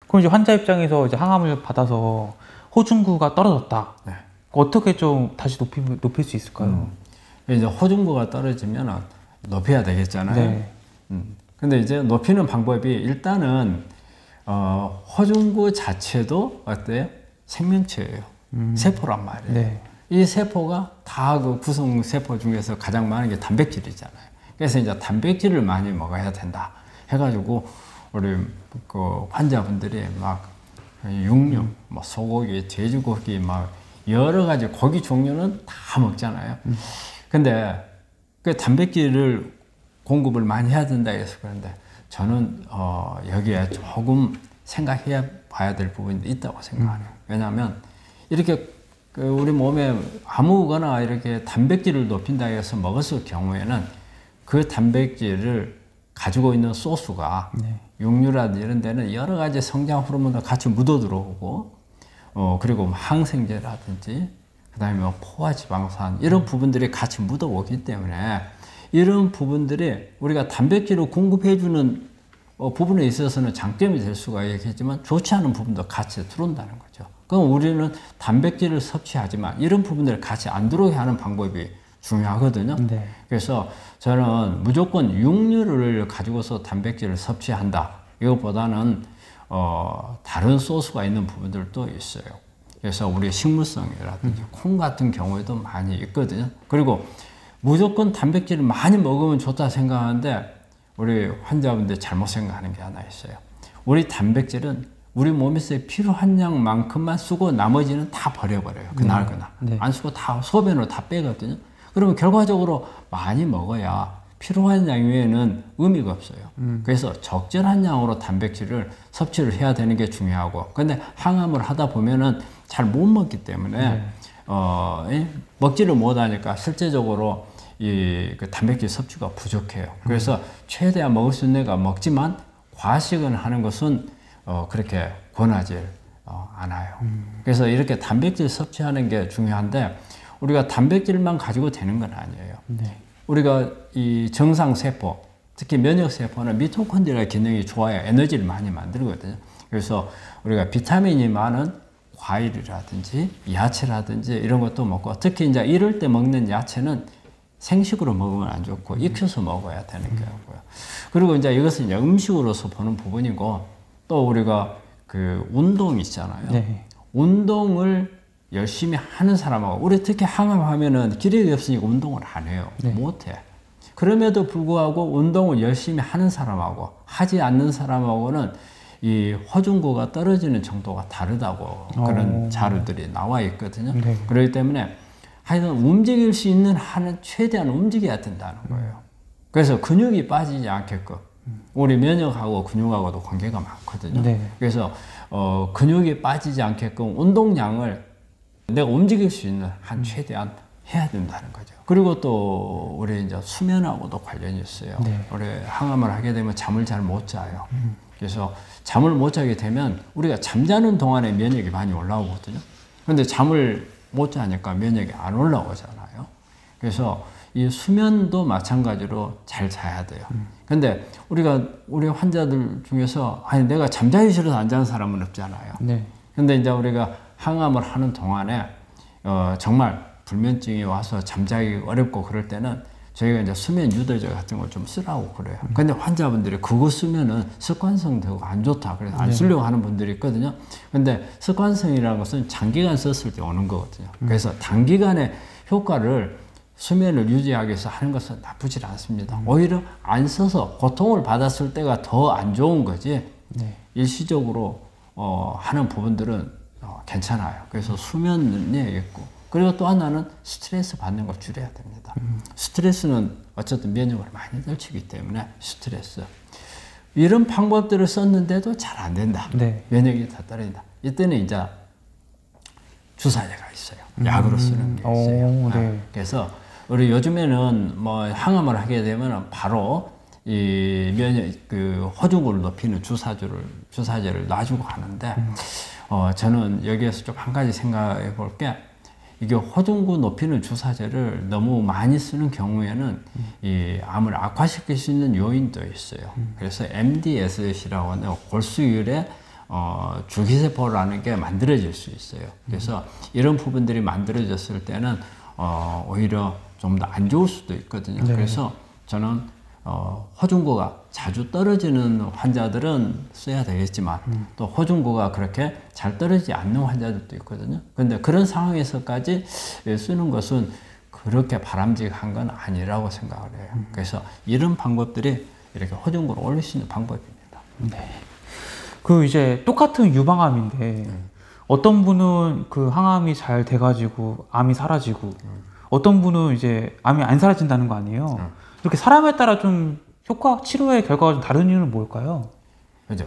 그럼 이제 환자 입장에서 이제 항암을 받아서 호중구가 떨어졌다. 네. 어떻게 좀 다시 높일 수 있을까요? 이제 호중구가 떨어지면 높여야 되겠잖아요. 네. 근데 이제 높이는 방법이 일단은 호중구 자체도 어때요? 생명체예요. 세포란 말이에요. 네. 이 세포가 다 그 구성 세포 중에서 가장 많은 게 단백질이잖아요. 그래서 이제 단백질을 많이 먹어야 된다. 해가지고 우리 그 환자분들이 막 육류, 뭐 소고기, 돼지고기, 막 여러 가지 고기 종류는 다 먹잖아요. 근데 그 단백질을 공급을 많이 해야 된다 해서 그런데 저는 여기에 조금 생각해 봐야 될 부분이 있다고 생각해요. 왜냐하면 이렇게 그 우리 몸에 아무거나 이렇게 단백질을 높인다 해서 먹었을 경우에는 그 단백질을 가지고 있는 소스가 네. 육류라든지 이런 데는 여러 가지 성장 호르몬도 같이 묻어 들어오고 그리고 항생제라든지 그다음에 뭐 포화지방산 이런 부분들이 같이 묻어 오기 때문에 이런 부분들이 우리가 단백질을 공급해 주는 부분에 있어서는 장점이 될 수가 있겠지만 좋지 않은 부분도 같이 들어온다는 거죠. 그럼 우리는 단백질을 섭취하지만 이런 부분들을 같이 안 들어오게 하는 방법이 중요하거든요. 네. 그래서 저는 무조건 육류를 가지고서 단백질을 섭취한다. 이것보다는 다른 소스가 있는 부분들도 있어요. 그래서 우리 식물성이라든지 콩 같은 경우에도 많이 있거든요. 그리고 무조건 단백질을 많이 먹으면 좋다 생각하는데 우리 환자분들 잘못 생각하는 게 하나 있어요. 우리 단백질은 우리 몸에서 필요한 양만큼만 쓰고 나머지는 다 버려버려요. 그날 그날. 네. 안 쓰고 다 소변으로 다 빼거든요. 그러면 결과적으로 많이 먹어야 필요한 양 외에는 의미가 없어요. 그래서 적절한 양으로 단백질을 섭취를 해야 되는 게 중요하고 근데 항암을 하다 보면은 잘 못 먹기 때문에 먹지를 못하니까 실제적으로 그 단백질 섭취가 부족해요. 그래서 최대한 먹을 수 있는 애가 먹지만 과식을 하는 것은 그렇게 권하지 않아요. 그래서 이렇게 단백질 섭취하는 게 중요한데 우리가 단백질만 가지고 되는 건 아니에요. 네. 우리가 이 정상세포, 특히 면역세포는 미토콘드리아 기능이 좋아야 에너지를 많이 만들거든요. 그래서 우리가 비타민이 많은 과일이라든지 야채라든지 이런 것도 먹고 특히 이제 이럴 때 먹는 야채는 생식으로 먹으면 안 좋고 익혀서 먹어야 되는 거고요. 그리고 이제 이것은 이제 음식으로서 보는 부분이고 또 우리가 그 운동 있잖아요. 네. 운동을 열심히 하는 사람하고 우리 특히 항암하면은 기력이 없으니까 운동을 안 해요. 네. 못 해. 그럼에도 불구하고 운동을 열심히 하는 사람하고 하지 않는 사람하고는 이 호중구가 떨어지는 정도가 다르다고 그런 자료들이 나와 있거든요. 네. 그렇기 때문에 하여튼 움직일 수 있는 한은 최대한 움직여야 된다는 거예요. 그래서 근육이 빠지지 않게끔 우리 면역하고 근육하고도 관계가 많거든요. 네. 그래서 근육이 빠지지 않게끔 운동량을 내가 움직일 수 있는 한 최대한 해야 된다는 거죠. 그리고 또 우리 이제 수면하고도 관련이 있어요. 네. 우리 항암을 하게 되면 잠을 잘 못 자요. 그래서 잠을 못 자게 되면 우리가 잠자는 동안에 면역이 많이 올라오거든요. 그런데 잠을 못 자니까 면역이 안 올라오잖아요. 그래서 이 수면도 마찬가지로 잘 자야 돼요. 근데 우리 환자들 중에서 아니 내가 잠자기 싫어서 안 자는 사람은 없잖아요. 네. 근데 이제 우리가 항암을 하는 동안에 정말 불면증이 와서 잠자기 어렵고 그럴 때는 저희가 이제 수면 유도제 같은 걸 좀 쓰라고 그래요. 근데 환자분들이 그거 쓰면은 습관성 되고 안 좋다. 그래서 안 쓰려고 하는 분들이 있거든요. 근데 습관성이라는 것은 장기간 썼을 때 오는 거거든요. 그래서 단기간에 효과를 수면을 유지하기 위해서 하는 것은 나쁘지 않습니다. 오히려 안 써서 고통을 받았을 때가 더 안 좋은 거지. 네. 일시적으로 하는 부분들은 괜찮아요. 그래서 수면에 있고 그리고 또 하나는 스트레스 받는 걸 줄여야 됩니다. 스트레스는 어쨌든 면역을 많이 떨치기 때문에 스트레스 이런 방법들을 썼는데도 잘 안 된다. 네. 면역이 다 떨어진다. 이때는 이제 주사제가 있어요. 약으로 쓰는 게 있어요. 오, 네. 그래서 우리 요즘에는 뭐 항암을 하게 되면 바로 이 면역 그 호중구를 높이는 주사제를 놔주고 하는데 저는 여기에서 좀 한 가지 생각해 볼 게 이게 호중구 높이는 주사제를 너무 많이 쓰는 경우에는 이 암을 악화시킬 수 있는 요인도 있어요. 그래서 MDS이라고 하는 골수율의 줄기세포라는 게 만들어질 수 있어요. 그래서 이런 부분들이 만들어졌을 때는 오히려 좀 더 안 좋을 수도 있거든요. 네. 그래서 저는 호중구가 자주 떨어지는 환자들은 써야 되겠지만 또 호중구가 그렇게 잘 떨어지지 않는 환자들도 있거든요. 그런데 그런 상황에서까지 쓰는 것은 그렇게 바람직한 건 아니라고 생각을 해요. 그래서 이런 방법들이 이렇게 호중구를 올릴 수 있는 방법입니다. 네. 그 이제 똑같은 유방암인데 어떤 분은 그 항암이 잘 돼가지고 암이 사라지고 어떤 분은 이제 암이 안 사라진다는 거 아니에요? 이렇게 사람에 따라 좀 효과, 치료의 결과가 좀 다른 이유는 뭘까요? 그죠?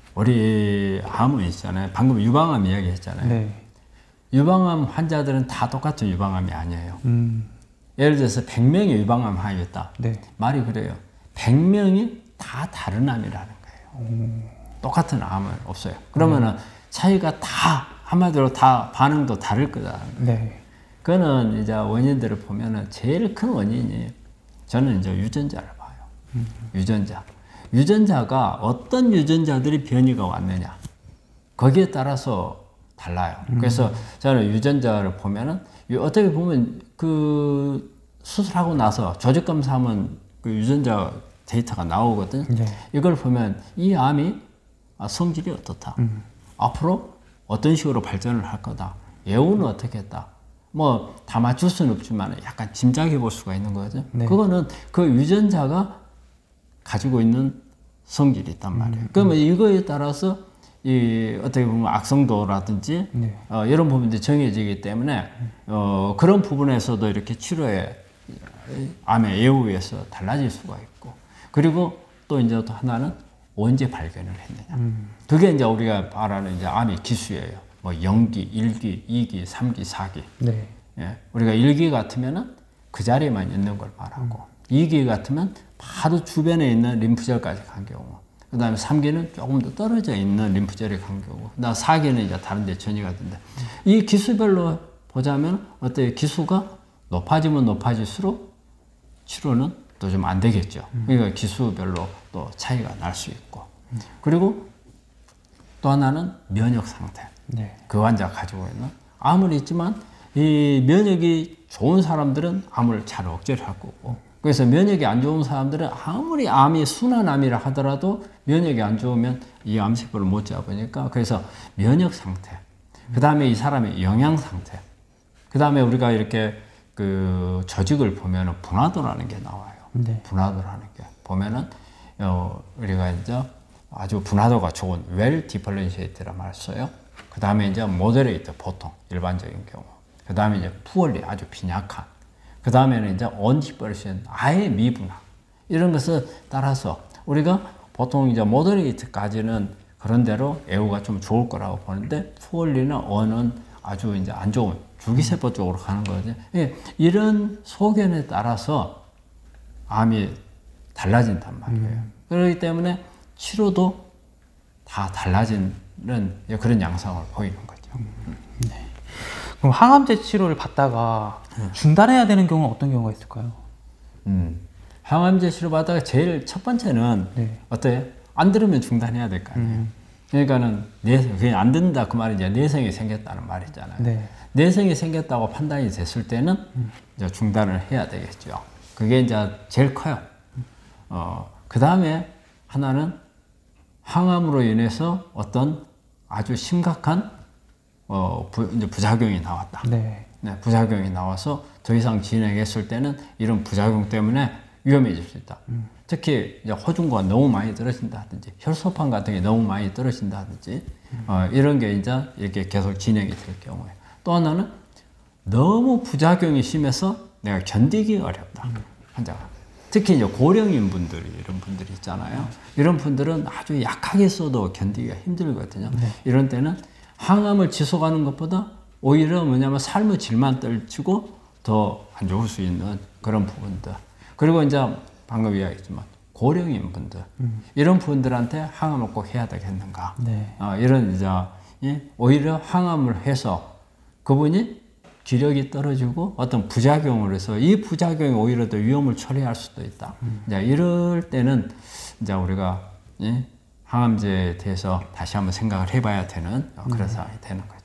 우리 암은 있잖아요. 방금 유방암 이야기 했잖아요. 네. 유방암 환자들은 다 똑같은 유방암이 아니에요. 예를 들어서 100명의 유방암 암이 있다. 네. 말이 그래요. 100명이 다 다른 암이라는 거예요. 똑같은 암은 없어요. 그러면은 차이가 다 한마디로 다 반응도 다를 거다. 네. 그거는 이제 원인들을 보면은 제일 큰 원인이 저는 이제 유전자를 봐요. 유전자. 유전자가 어떤 유전자들이 변이가 왔느냐. 거기에 따라서 달라요. 그래서 저는 유전자를 보면은 어떻게 보면 그 수술하고 나서 조직 검사하면 그 유전자 데이터가 나오거든요. 네. 이걸 보면 이 암이 성질이 어떻다. 앞으로 어떤 식으로 발전을 할 거다. 예후는 어떻게 했다. 뭐 다 맞출 수는 없지만 약간 짐작해 볼 수가 있는 거죠. 네. 그거는 그 유전자가 가지고 있는 성질이 있단 말이에요. 그러면 이거에 따라서 이 어떻게 보면 악성도라든지 네. 이런 부분들이 정해지기 때문에 그런 부분에서도 이렇게 치료에 암의 예후에서 달라질 수가 있고 그리고 또 이제 또 하나는 언제 발견을 했느냐. 그게 이제 우리가 말하는 이제 암의 기수예요. 뭐 0기, 1기, 2기, 3기, 4기. 네. 예, 우리가 1기 같으면은 그 자리에만 있는 걸 말하고 2기 같으면 바로 주변에 있는 림프절까지 간 경우 그 다음에 3기는 조금 더 떨어져 있는 림프절이 간 경우 그다음 4기는 이제 다른 데 전이가 된다. 이 기수별로 보자면 어때요? 기수가 높아지면 높아질수록 치료는 또 좀 안 되겠죠. 그러니까 기수별로 또 차이가 날 수 있고 그리고 또 하나는 면역 상태. 네. 그 환자가 가지고 있는 암은 있지만 이 면역이 좋은 사람들은 암을 잘 억제를 할 거고 그래서 면역이 안 좋은 사람들은 아무리 암이 순한 암이라 하더라도 면역이 안 좋으면 이 암세포를 못 잡으니까 그래서 면역 상태 그 다음에 이 사람의 영양 상태 그 다음에 우리가 이렇게 그 조직을 보면은 분화도라는 게 나와요. 네. 분화도라는 게 보면은 우리가 이제 아주 분화도가 좋은 well differentiated라 말 써요. 그 다음에 이제 moderate 보통 일반적인 경우. 그 다음에 이제 poorly 아주 빈약한. 그 다음에는 이제 undifferentiated 아예 미분화. 이런 것을 따라서 우리가 보통 이제 moderate까지는 그런 대로 애우가 좀 좋을 거라고 보는데 poorly는 어는 아주 이제 안 좋은 줄기세포 쪽으로 가는 거거든요. 이런 소견에 따라서 암이 달라진단 말이에요. 그렇기 때문에 치료도 다 달라지는 그런 양상을 보이는 거죠. 네. 그럼 항암제 치료를 받다가 중단해야 되는 경우는 어떤 경우가 있을까요? 항암제 치료 받다가 제일 첫 번째는 네. 어때요? 안 들으면 중단해야 될 거 아니에요. 그러니까는 그냥 안 듣는다 그 말이 이제 내성이 생겼다는 말이잖아요. 네. 내성이 생겼다고 판단이 됐을 때는 이제 중단을 해야 되겠죠. 그게 이제 제일 커요. 그 다음에 하나는 항암으로 인해서 어떤 아주 심각한 이제 부작용이 나왔다. 네. 네, 부작용이 나와서 더 이상 진행했을 때는 이런 부작용 때문에 위험해질 수 있다. 특히 이제 호중구가 너무 많이 떨어진다든지 혈소판 같은 게 너무 많이 떨어진다든지 이런 게 이제 이렇게 계속 진행이 될 경우에 또 하나는 너무 부작용이 심해서 내가 견디기 어렵다. 환자가. 특히 이제 고령인 분들이 이런 분들이 있잖아요. 이런 분들은 아주 약하게 써도 견디기가 힘들거든요. 네. 이런 때는 항암을 지속하는 것보다 오히려 뭐냐면 삶의 질만 떨치고 더 안 좋을 수 있는 그런 부분들. 그리고 이제 방금 이야기했지만 고령인 분들 이런 분들한테 항암을 꼭 해야 되겠는가? 네. 이런 이제 오히려 항암을 해서 그분이 기력이 떨어지고 어떤 부작용을 해서 이 부작용이 오히려 더 위험을 초래할 수도 있다. 이제 이럴 때는 이제 우리가 항암제에 대해서 다시 한번 생각을 해봐야 되는 그런 상황이 되는 거죠.